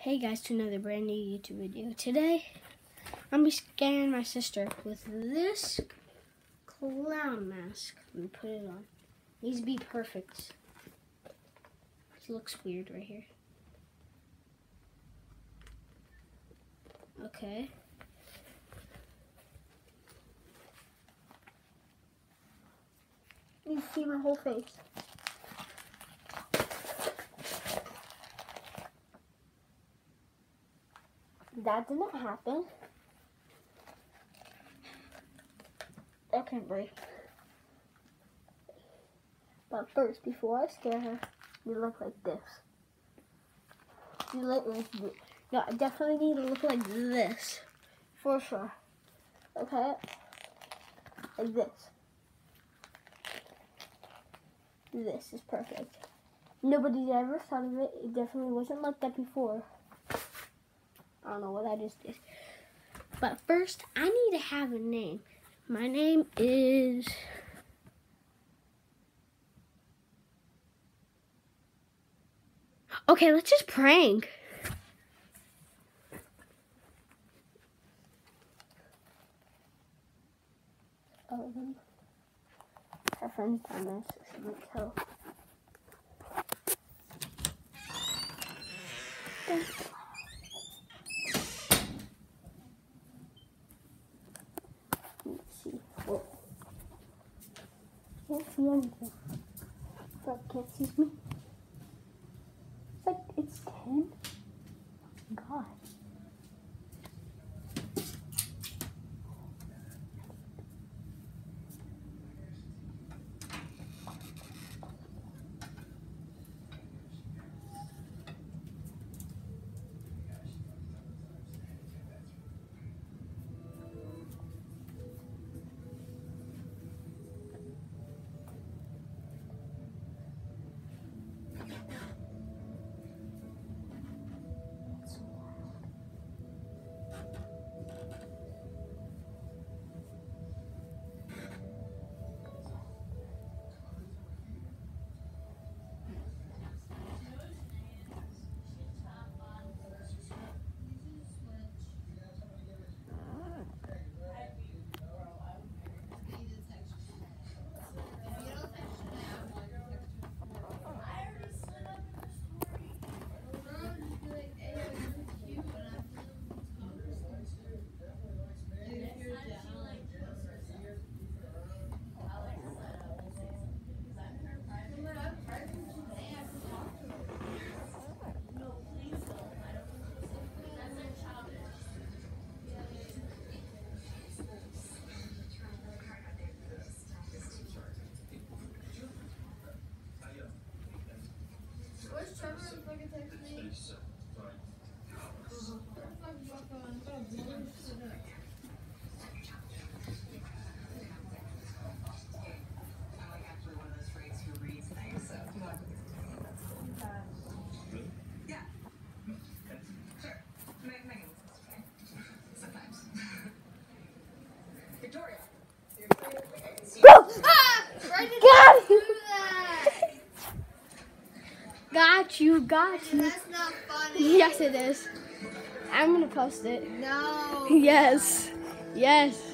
Hey guys, to another brand new YouTube video. Today, I'm gonna be scaring my sister with this clown mask. Let me put it on. It needs to be perfect. It looks weird right here. Okay. You see my whole face. That didn't happen. Okay, break. But first, before I scare her, you look like this. You look like this. No, I definitely need to look like this. For sure. Okay? Like this. This is perfect. Nobody ever thought of it. It definitely wasn't like that before. I don't know what I just did. But first, I need to have a name. My name is... Okay, let's just prank. Oh, her friend's done this, so she might tell. Let's see. Whoa. Can't see anything. So I can't see me. It's like it's 10. God. Got you. That's not funny. Yes, it is. I'm gonna post it. No. Yes. Yes.